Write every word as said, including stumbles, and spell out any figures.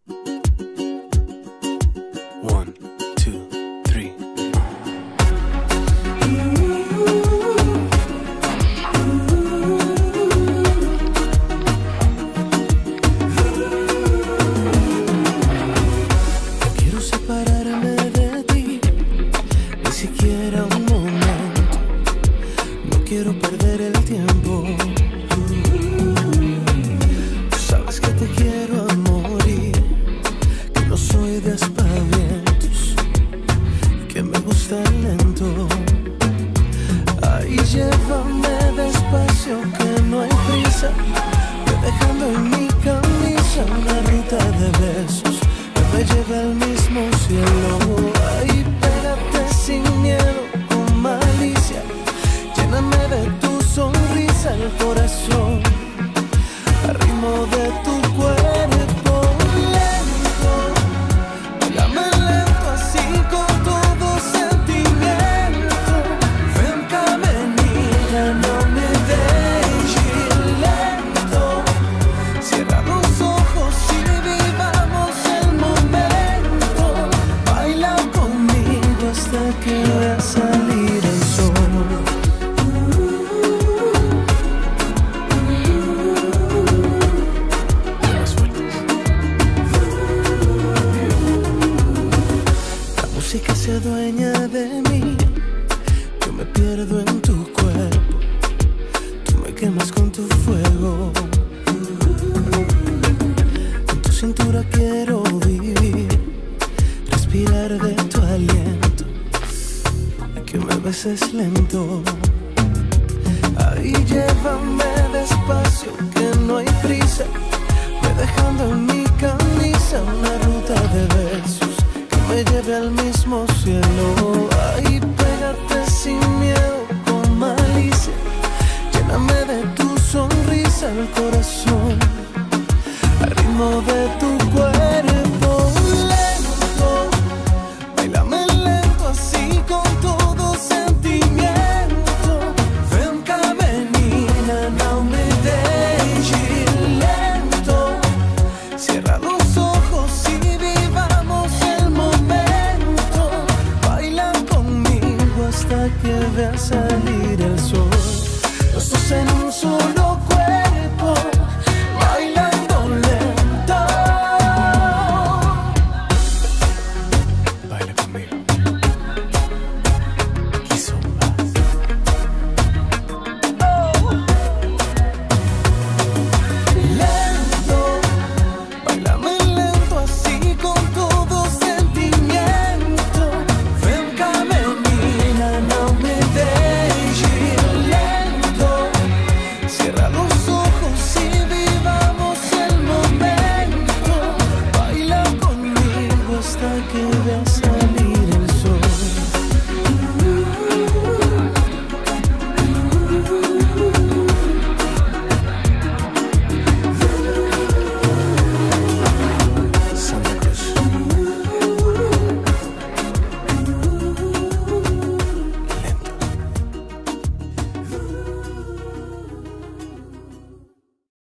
One, two, three. No quiero separarme de ti, ni siquiera un momento. No quiero perder el tiempo. Tú sabes que te quiero a morir, que no soy de aspavientos, que me gusta lento. Ahí llévame despacio, que no hay prisa, ve dejando en mi camisa una ruta de besos que me lleve al mismo cielo. Ahí pégate sin miedo, con malicia, lléname de tu sonrisa el corazón, al ritmo de tu cuerpo lento. Bailame lento así con todo sentimiento. Ven caminita, no me dejes lento. Cierra los ojos y vivamos el momento. Baila conmigo hasta que vea salir el sol. Que se adueña de mí, yo me pierdo en tu cuerpo, tú me quemas con tu fuego. En tu cintura quiero vivir, respirar de tu aliento y que me beses lento. Ahí llévame despacio, que no hay prisa, ve dejando en mi camisa una ruta de besos que me lleve al mismo cielo. Ahí pégate sin miedo, con malicia, lléname de tu sonrisa el corazón, al ritmo de tu cuerpo lento. Bailame lento así con todo sentimiento. Ven caminina, no me dejes lento. Cierra los ojos y vivamos el momento. Baila conmigo hasta que vea salir el sol. Los dos en un solo